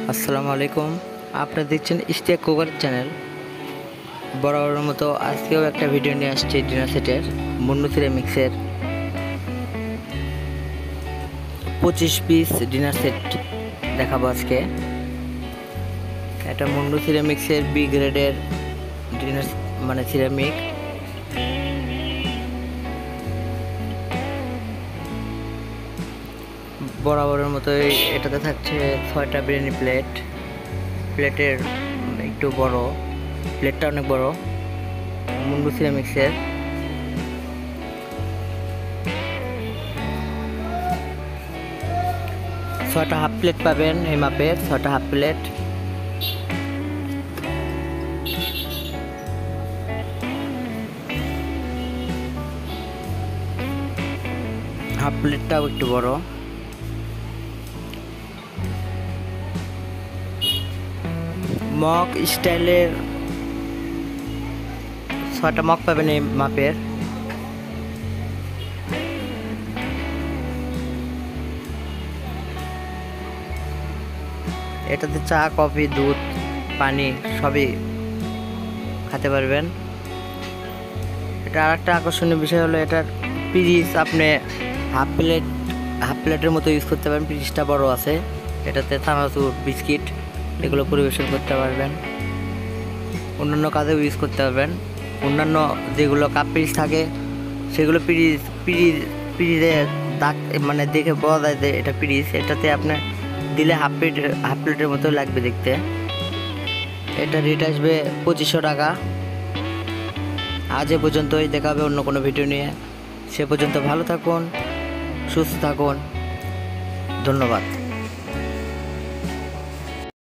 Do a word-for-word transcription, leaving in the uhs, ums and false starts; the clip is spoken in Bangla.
আসসালামু আলাইকুম। আপনারা দেখছেন ইশতিয়াক কুকার চ্যানেল। বরাবরের মতো আজকেও একটা ভিডিও নিয়ে আসছি ডিনার সেটের মুন্নু সিরামিক্সের পঁচিশ পিস ডিনার সেট দেখাবো আজকে। এটা মুন্নু সিরামিক্সের বি গ্রেডের ডিনার মানে সিরামিক। বরাবরের মতো এটাতে থাকছে ছয়টা বিরিয়ানি প্লেট। প্লেটের একটু বড়, প্লেটটা অনেক বড়। মুন্নু সিরামিক্সের ছয়টা হাফ প্লেট পাবেন, এই মাপের ছয়টা হাফ প্লেট। হাফ প্লেটটাও একটু বড়। মগ স্টাইলের ছয়টা মগ পাবেন এই মাপের। এটাতে চা, কফি, দুধ, পানি সবই খেতে পারবেন। এটা আর একটা আকর্ষণীয় বিষয় হলো এটার পিরিচ। আপনি হাফ প্লেট হাফ প্লেটের মতো ইউজ করতে পারেন। পিরিচটা বড় আছে। এটাতে চানাচুর, বিস্কিট এগুলো পরিবেশন করতে পারবেন। অন্যান্য কাজেও ইউজ করতে পারবেন। অন্যান্য যেগুলো কাপ পিরিচ থাকে সেগুলো পিরিচ পিরিচ পিরিচে দাগ মানে দেখে পাওয়া যায় যে এটা পিরিচ। এটাতে আপনি দিলে হাফ প্লেট হাফ প্লেটের মতো লাগবে দেখতে। এটা রেট আসবে পঁচিশশো টাকা। আজ এ পর্যন্তই, দেখা হবে অন্য কোনো ভিডিও নিয়ে। সে পর্যন্ত ভালো থাকুন, সুস্থ থাকুন। ধন্যবাদ।